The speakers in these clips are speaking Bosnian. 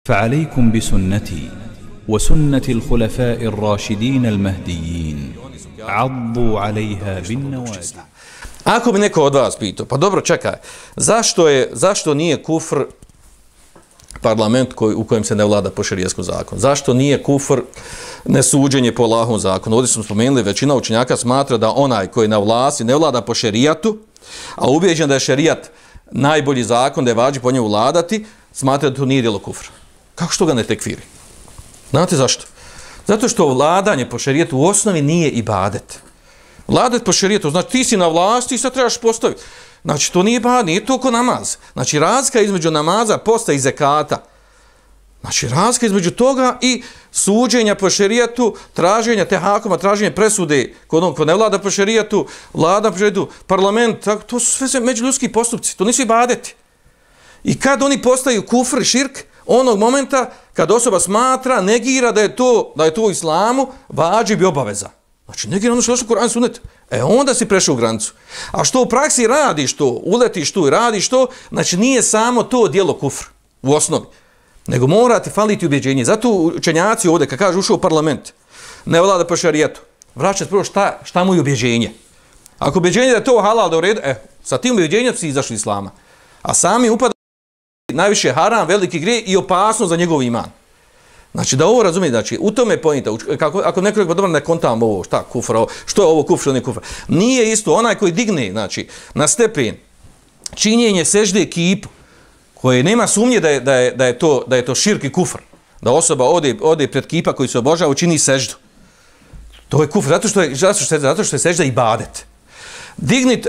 فعليكم بسنتي وسنة الخلفاء الراشدين المهديين عضوا عليها بالنواجذ. Ako bi neko od vas pitao, pa dobro čekaj, zašto nije kufr parlament u kojem se ne vlada po šerijskom zakonu? Zašto nije kufr nesuđenje po Allahovom zakonu? Ovdje smo spomenuli, većina učenjaka smatra da onaj koji na vlasti ne vlada po šerijatu, a ubijeđen da je šerijat najbolji zakon, da je vađi po njemu vladati, smatra da to nije djelo kufra. Kako što ga ne tekfiri? Znate zašto? Zato što vladanje po šerijetu u osnovi nije ibadet. Vladat po šerijetu, znači ti si na vlasti i sad trebaš postaviti. Znači to nije ibadet, nije to ko namaz. Znači razlika između namaza, posta i zekata. Znači razlika između toga i suđenja po šerijetu, traženja tehakuma, traženja presude kod onog ko ne vlada po šerijetu, vlada po šerijetu, parlament, to su sve međuljudski postupci, to nisu ibadeti. I kad oni postaju kufr, širk, onog momenta kad osoba smatra, negira da je to u islamu, vađib i obaveza. Znači negira ono što je došlo u Kur'anu i Sunnetu. Onda si prešao u granicu. A što u praksi radiš to, uletiš tu i radiš to, znači nije samo to djelo kufr u osnovi, nego mora ti faliti ubjeđenje. Zato učenjaci ovdje, kad kažu ušao u parlament, ne vlada po šerijetu, vraćati prvo šta mu je ubjeđenje. Ako ubjeđenje da je to halal, da je u redu, sa tim ubjeđenjem si izašli iz islama. A sami upada najviše haram, veliki grije i opasnost za njegov iman. Znači da ovo razumije, znači u tome je pojenta. Ako neko rekao, dobro ne kontam ovo, šta kufra, što je ovo kufra, što nije kufra. Nije isto, onaj koji digne, znači, na stepen činjenje sežde kipu, koje nema sumnje da je to širk i kufr. Da osoba ode pred kipa koji se obožava, učini seždu. To je kufr, zato što je sežda ibadet. Dignit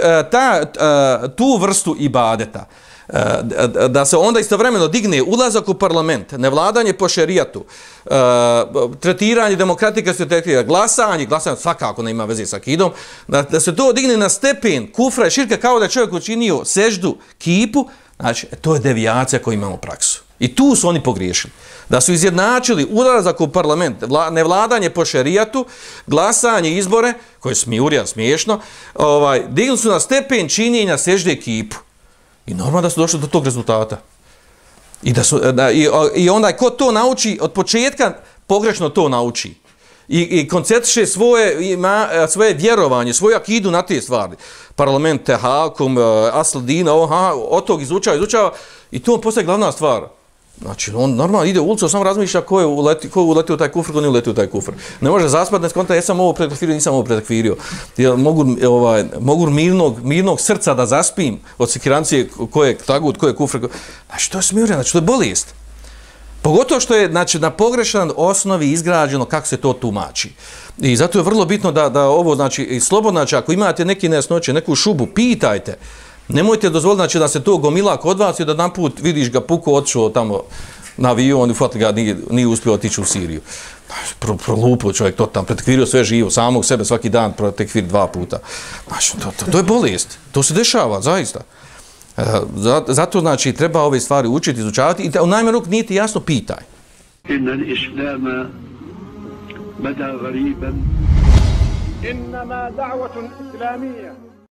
tu vrstu ibadeta, da se onda istovremeno digne ulazak u parlament, nevladanje po šerijatu, tretiranje demokratike, glasanje svakako ne ima veze sa akidom, da se to digne na stepen kufra i širka kao da je čovjek učinio seždu kipu, znači to je devijacija koju imamo praksu. I tu su oni pogriješili. Da su izjednačili ulazak u parlament, nevladanje po šerijatu, glasanje, izbore, koje je smijurija, smiješno, digli su na stepen činjenja sežde kipu. I normalno da su došli do tog rezultata. I onaj ko to nauči, od početka pogrešno to nauči. I koncentriše svoje vjerovanje, svoju akidu na te stvari. Parlament, tehakum, asl dina, od tog izučava i to postaje glavna stvar. Znači, on normalno ide u ulicu, samo razmišlja ko je uletio u taj kufr, ko nije uletio u taj kufr. Ne može zaspati, ne skonta, ja sam ovo pretekfirio, nisam ovo pretekfirio. Mogu mirnog srca da zaspim od sekirancije ko je tagut, ko je kufr. Znači, to je smirje, znači, to je bolest. Pogotovo što je, znači, na pogrešan osnovi izgrađeno kako se to tumači. I zato je vrlo bitno da ovo, znači, slobodno, znači, ako imate neke nejasnoće, neku šubu, pitajte. Nemojte dozvoliti, znači, da se to gomila kod vas i da jedan put vidiš ga puko otišao tamo na avion i fatli ga nije uspio otići u Siriju. Prolupio čovjek to tamo, pretekvirio sve živo, samog sebe svaki dan pretekviri 2 puta. Znači, to je bolest. To se dešava, zaista. Zato, znači, treba ove stvari učiti, izučavati i u najmanju ruku nije ti jasno, pitaj. Inna l-islama bada gariban. Innama da'vatun islamija.